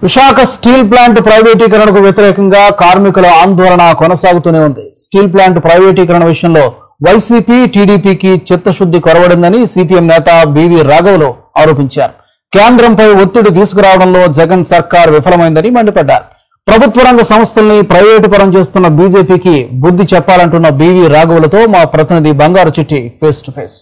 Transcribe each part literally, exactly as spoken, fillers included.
Visakha steel plant ప్రైవేటీకరణకు వ్యతిరేకంగా కార్మికుల ఆందోళన కొనసాగుతూనే ఉంది. స్టీల్ ప్లాంట్ ప్రైవేటీకరణ విషయంలో వైసీపీ టీడీపీకి చిత్తశుద్ధి కొరవడిందని సిపిఎం నేత బివి రాఘవులు ఆరోపించారు. కేంద్రంపై ఒత్తిడి తీసుకురావడంలో జగన్ సర్కార్ విఫలమైందని మండిపడ్డారు. ప్రభుత్వ రంగ సంస్థల్ని ప్రైవేటు పరం చేస్తున్న బీజేపీకి బుద్ధి చెప్పాలంటున్న బివి రాఘవులతో మా ప్రతినిధి బంగారు చిట్టి ఫేస్ టు ఫేస్.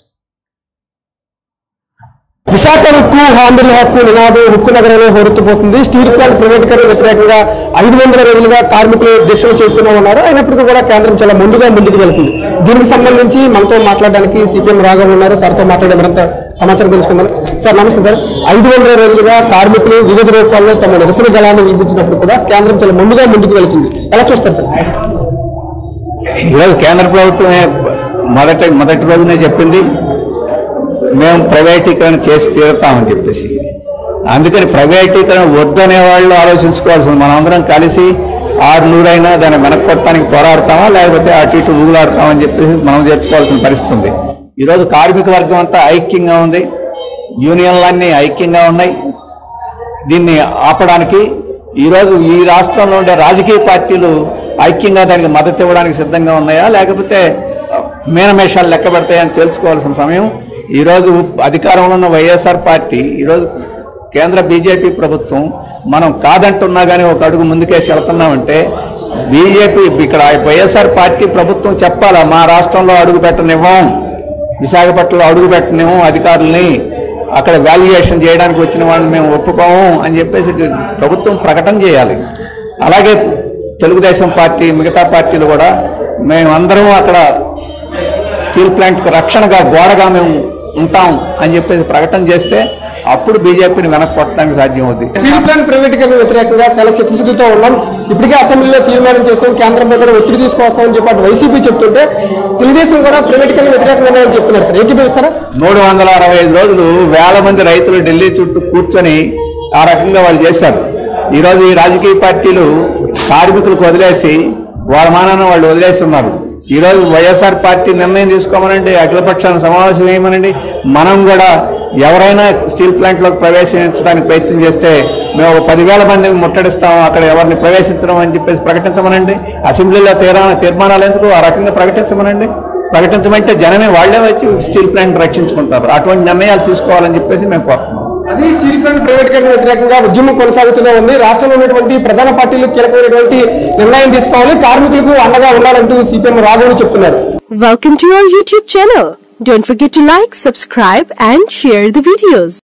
విశాఖ హక్కు ఆంధ్రుల హక్కు నినాదం హక్కు నగరంలో హోరెత్తిపోతుంది. స్టీల్ ప్లాంట్ ప్రైవేటీకరణ వ్యతిరేకంగా ఐదు వందల రోజులుగా కార్మికులు దీక్షలు చేస్తూనే ఉన్నారు. అయినప్పటికీ కూడా కేంద్రం చాలా ముందుగా ముందుకు వెళ్తుంది. దీనికి సంబంధించి మనతో మాట్లాడడానికి సిపిఎం రాఘవులు ఉన్నారు. సార్తో మాట్లాడే మరింత సమాచారం తెలుసుకుందాం. సార్ నమస్తే సార్. ఐదు వందల రోజులుగా కార్మికులు వివిధ రూపాల్లో తమ నిరసన దళాన్ని విధించినప్పుడు కూడా కేంద్రం చాలా ముందుగా ముందుకు వెళ్తుంది. ఎలా చూస్తారు సార్? ఈరోజు కేంద్ర ప్రభుత్వమే మొదటి మొదటి రోజునే చెప్పింది మేము ప్రైవేటీకరణ చేసి తీరుతామని చెప్పేసి. అందుకని ప్రైవేటీకరణ వద్దనే వాళ్ళు ఆలోచించుకోవాల్సింది. మనందరం కలిసి ఆరు నూరైనా దాన్ని వెనక్కొట్టడానికి పోరాడతామా లేకపోతే అటు ఇటు ఊగులాడతామని చెప్పేసి మనం చేర్చుకోవాల్సిన పరిస్థితి ఉంది. ఈరోజు కార్మిక వర్గం అంతా ఐక్యంగా ఉంది, యూనియన్లన్నీ ఐక్యంగా ఉన్నాయి. దీన్ని ఆపడానికి ఈరోజు ఈ రాష్ట్రంలో ఉండే రాజకీయ పార్టీలు ఐక్యంగా దానికి మద్దతు ఇవ్వడానికి సిద్ధంగా ఉన్నాయా లేకపోతే మేనమేషాలు లెక్క పెడతాయని తెలుసుకోవాల్సిన సమయం. ఈరోజు అధికారంలో ఉన్న వైఎస్ఆర్ పార్టీ, ఈరోజు కేంద్ర బీజేపీ ప్రభుత్వం మనం కాదంటున్నా కానీ ఒక అడుగు ముందుకేసి వెళ్తున్నామంటే బీజేపీ ఇక్కడ వైఎస్ఆర్ పార్టీ ప్రభుత్వం చెప్పాలా మా రాష్ట్రంలో అడుగు పెట్టనివ్వం, విశాఖపట్నంలో అడుగు పెట్టనివ్వం, అధికారుల్ని అక్కడ వాల్యుయేషన్ చేయడానికి వచ్చిన వాళ్ళని మేము ఒప్పుకోము అని చెప్పేసి ప్రభుత్వం ప్రకటన చేయాలి. అలాగే తెలుగుదేశం పార్టీ మిగతా పార్టీలు కూడా మేము అందరం అక్కడ స్టీల్ ప్లాంట్కి రక్షణగా గోడగా మేము ఉంటాం అని చెప్పేసి ప్రకటన చేస్తే అప్పుడు బీజేపీని వెనక్కి కొట్టడానికి సాధ్యం అవుతుంది. స్టీల్ ప్లాంట్ ప్రైవేటీకరణ వ్యతిరేకంగా చాలా చిత్తశుద్ధితో ఉన్నాం. ఇప్పటికే అసెంబ్లీలో తీర్మానం చేసాం, కేంద్రంపై కూడా ఒత్తిడి తీసుకొస్తామని చెప్పి అటు వైసీపీ చెప్తుంటే తెలుగుదేశం కూడా ప్రైవేటీకరణ వ్యతిరేకంగా చెప్తున్నారు సార్. ఏకీభవిస్తారా? మూడు వందల అరవై ఐదు రోజులు వేల మంది రైతులు ఢిల్లీ చుట్టూ కూర్చొని ఆ రకంగా వాళ్ళు చేశారు. ఈరోజు ఈ రాజకీయ పార్టీలు కార్మికులకు వదిలేసి వాళ్ళ మానాన్ని వాళ్ళు వదిలేస్తున్నారు. ఈరోజు వైఎస్ఆర్ పార్టీ నిర్ణయం తీసుకోమనండి, అఖిలపక్షాన్ని సమావేశం వేయమనండి, మనం కూడా ఎవరైనా స్టీల్ ప్లాంట్లోకి ప్రవేశించడానికి ప్రయత్నం చేస్తే మేము ఒక పదివేల మందిని ముట్టడిస్తాము, అక్కడ ఎవరిని ప్రవేశించడం అని చెప్పేసి ప్రకటించమనండి. అసెంబ్లీలో తీరా తీర్మానాలు ఎందుకు ఆ రకంగా ప్రకటించమనండి. ప్రకటించమంటే జనమే వాళ్లే వచ్చి స్టీల్ ప్లాంట్ రక్షించుకుంటారు. అటువంటి నిర్ణయాలు తీసుకోవాలని చెప్పేసి మేము కోరుతున్నాం. అది స్టీల్ ప్లాంట్ ప్రైవేటీకరణ వ్యతిరేకంగా ఉద్యమం కొనసాగుతూనే ఉంది. రాష్ట్రంలో ఉన్నటువంటి ప్రధాన పార్టీలు కీలకమైనటువంటి నిర్ణయం తీసుకోవాలి, కార్మికులకు అండగా ఉండాలంటూ సిపిఎం రాఘవులు చెప్తున్నారు. Welcome to our YouTube channel. Don't forget to like, subscribe and share the videos.